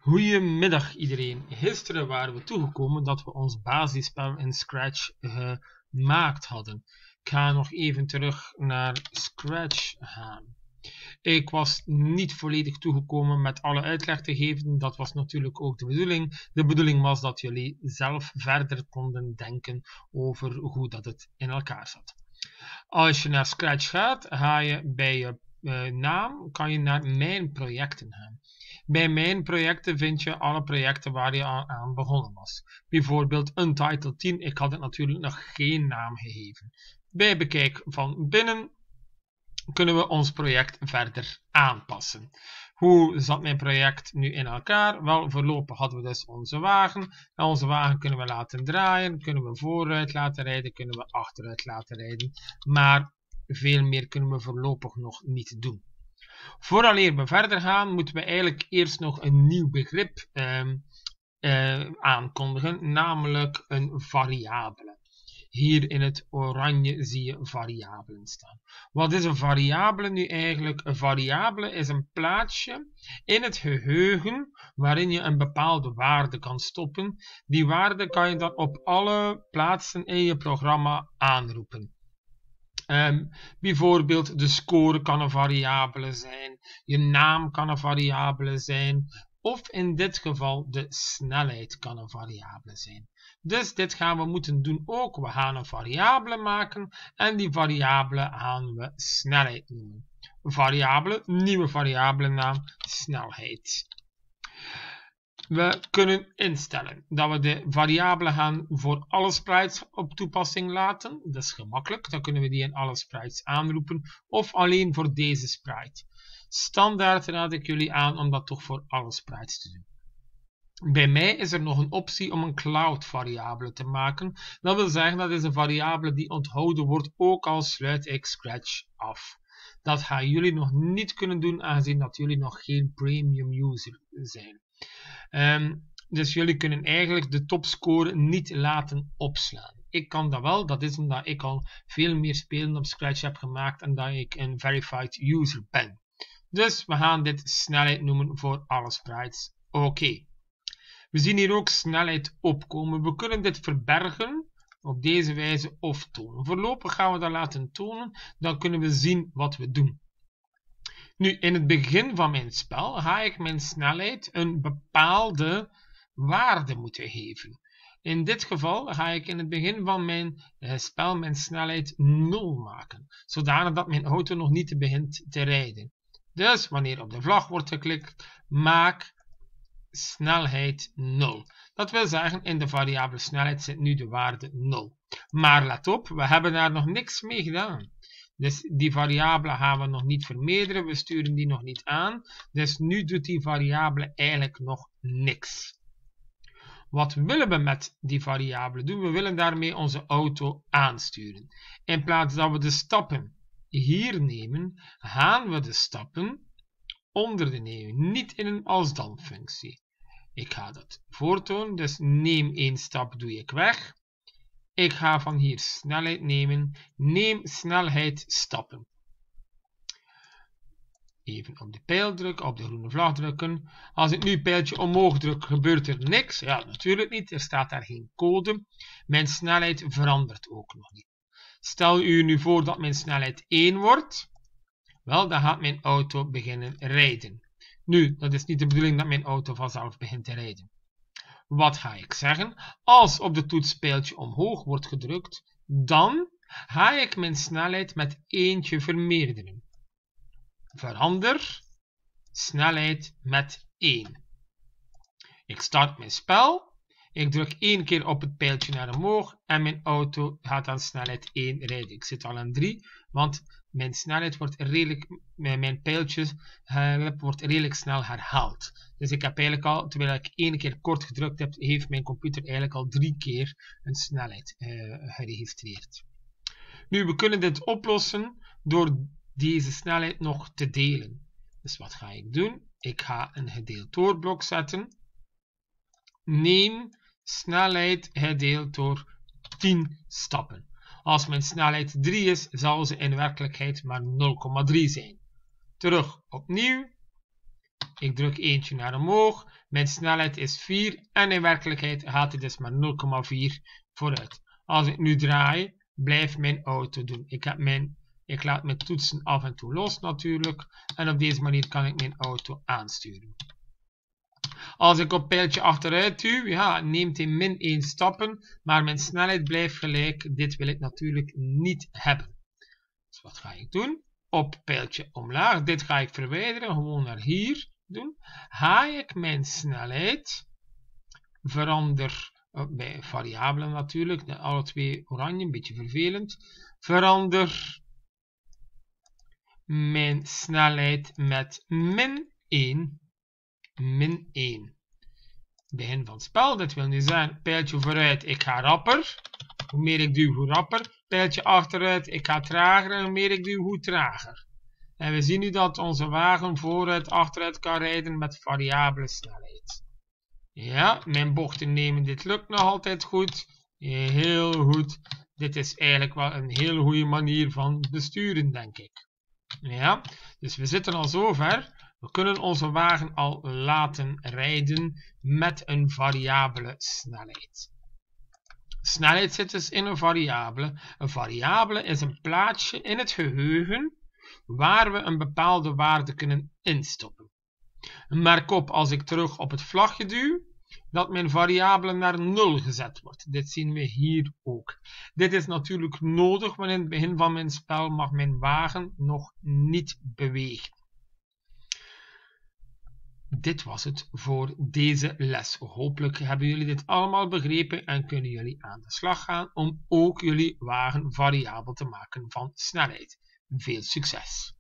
Goedemiddag iedereen. Gisteren waren we toegekomen dat we ons basisspel in Scratch gemaakt hadden. Ik ga nog even terug naar Scratch gaan. Ik was niet volledig toegekomen met alle uitleg te geven. Dat was natuurlijk ook de bedoeling. De bedoeling was dat jullie zelf verder konden denken over hoe dat het in elkaar zat. Als je naar Scratch gaat, ga je bij je naam kan je naar Mijn projecten gaan. Bij Mijn projecten vind je alle projecten waar je aan begonnen was. Bijvoorbeeld Untitled 10, ik had het natuurlijk nog geen naam gegeven. Bij bekijk van binnen kunnen we ons project verder aanpassen. Hoe zat mijn project nu in elkaar? Wel, voorlopig hadden we dus onze wagen. En onze wagen kunnen we laten draaien, kunnen we vooruit laten rijden, kunnen we achteruit laten rijden. Maar veel meer kunnen we voorlopig nog niet doen. Vooraleer we verder gaan, moeten we eigenlijk eerst nog een nieuw begrip aankondigen, namelijk een variabele. Hier in het oranje zie je variabelen staan. Wat is een variabele nu eigenlijk? Een variabele is een plaatsje in het geheugen waarin je een bepaalde waarde kan stoppen. Die waarde kan je dan op alle plaatsen in je programma aanroepen. Bijvoorbeeld de score kan een variabele zijn, je naam kan een variabele zijn, of in dit geval de snelheid kan een variabele zijn. Dus dit gaan we moeten doen ook. We gaan een variabele maken en die variabele gaan we snelheid noemen. Variabele, nieuwe variabele naam, snelheid. We kunnen instellen dat we de variabelen gaan voor alle sprites op toepassing laten. Dat is gemakkelijk, dan kunnen we die in alle sprites aanroepen of alleen voor deze sprite. Standaard raad ik jullie aan om dat toch voor alle sprites te doen. Bij mij is er nog een optie om een cloud variabele te maken. Dat wil zeggen dat is een variabele die onthouden wordt ook al sluit ik Scratch af. Dat gaan jullie nog niet kunnen doen aangezien dat jullie nog geen premium user zijn. Dus jullie kunnen eigenlijk de topscore niet laten opslaan. Ik kan dat wel, dat is omdat ik al veel meer spelen op Scratch heb gemaakt en dat ik een verified user ben. Dus we gaan dit snelheid noemen voor alle sprites. Oké. We zien hier ook snelheid opkomen. We kunnen dit verbergen op deze wijze of tonen. Voorlopig gaan we dat laten tonen, dan kunnen we zien wat we doen. Nu, in het begin van mijn spel ga ik mijn snelheid een bepaalde waarde moeten geven. In dit geval ga ik in het begin van mijn spel mijn snelheid 0 maken, zodanig dat mijn auto nog niet begint te rijden. Dus wanneer op de vlag wordt geklikt, maak snelheid 0. Dat wil zeggen, in de variabele snelheid zit nu de waarde 0. Maar let op, we hebben daar nog niks mee gedaan. Dus die variabele gaan we nog niet vermeerderen, we sturen die nog niet aan. Dus nu doet die variabele eigenlijk nog niks. Wat willen we met die variabele doen? We willen daarmee onze auto aansturen. In plaats dat we de stappen hier nemen, gaan we de stappen onder de nemen, niet in een als-dan functie. Ik ga dat voortonen, dus neem 1 stap, doe ik weg. Ik ga van hier snelheid nemen, neem snelheid stappen. Even op de pijl drukken, op de groene vlag drukken. Als ik nu het pijltje omhoog druk, gebeurt er niks. Ja, natuurlijk niet, er staat daar geen code. Mijn snelheid verandert ook nog niet. Stel u nu voor dat mijn snelheid 1 wordt. Wel, dan gaat mijn auto beginnen rijden. Nu, dat is niet de bedoeling dat mijn auto vanzelf begint te rijden. Wat ga ik zeggen? Als op de toets pijltje omhoog wordt gedrukt, dan ga ik mijn snelheid met eentje vermeerderen. Verander snelheid met 1. Ik start mijn spel. Ik druk 1 keer op het pijltje naar omhoog en mijn auto gaat aan snelheid 1 rijden. Ik zit al aan 3, want mijn snelheid wordt redelijk, mijn pijltje wordt redelijk snel herhaald. Dus ik heb eigenlijk al, terwijl ik 1 keer kort gedrukt heb, heeft mijn computer eigenlijk al 3 keer een snelheid geregistreerd. Nu, we kunnen dit oplossen door deze snelheid nog te delen. Dus wat ga ik doen? Ik ga een gedeeld door blok zetten. Neem snelheid gedeeld door 10 stappen. Als mijn snelheid 3 is, zal ze in werkelijkheid maar 0,3 zijn. Terug opnieuw. Ik druk eentje naar omhoog. Mijn snelheid is 4 en in werkelijkheid gaat hij dus maar 0,4 vooruit. Als ik nu draai, blijft mijn auto doen. Ik laat mijn toetsen af en toe los natuurlijk. En op deze manier kan ik mijn auto aansturen. Als ik op pijltje achteruit duw, ja, neemt hij min 1 stappen. Maar mijn snelheid blijft gelijk. Dit wil ik natuurlijk niet hebben. Dus wat ga ik doen? Op pijltje omlaag. Dit ga ik verwijderen. Gewoon naar hier doen. Ga ik mijn snelheid verander. Bij variabelen natuurlijk. Alle twee oranje. Een beetje vervelend. Verander mijn snelheid met min 1. Min 1. Begin van het spel. Dat wil nu zeggen, pijltje vooruit, ik ga rapper. Hoe meer ik duw, hoe rapper. Pijltje achteruit, ik ga trager. En hoe meer ik duw, hoe trager. En we zien nu dat onze wagen vooruit, achteruit kan rijden met variabele snelheid. Ja, mijn bochten nemen, dit lukt nog altijd goed. Heel goed. Dit is eigenlijk wel een heel goede manier van besturen, denk ik. Ja, dus we zitten al zover. We kunnen onze wagen al laten rijden met een variabele snelheid. Snelheid zit dus in een variabele. Een variabele is een plaatsje in het geheugen waar we een bepaalde waarde kunnen instoppen. Merk op als ik terug op het vlagje duw, dat mijn variabele naar 0 gezet wordt. Dit zien we hier ook. Dit is natuurlijk nodig, want in het begin van mijn spel mag mijn wagen nog niet bewegen. Dit was het voor deze les. Hopelijk hebben jullie dit allemaal begrepen en kunnen jullie aan de slag gaan om ook jullie wagen variabel te maken van snelheid. Veel succes!